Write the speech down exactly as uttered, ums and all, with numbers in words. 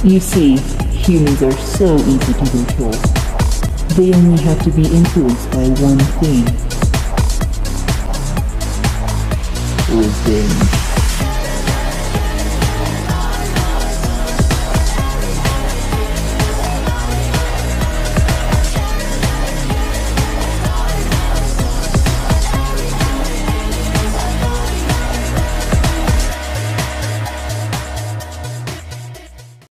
You see, humans are so easy to control. They only have to be influenced by one thing. Revenge.